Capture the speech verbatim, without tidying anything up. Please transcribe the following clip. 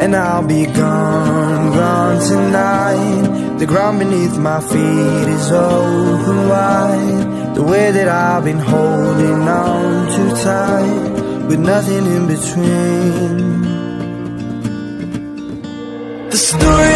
and I'll be gone, gone tonight. The ground beneath my feet is open wide. The way that I've been holding on too tight, with nothing in between. The story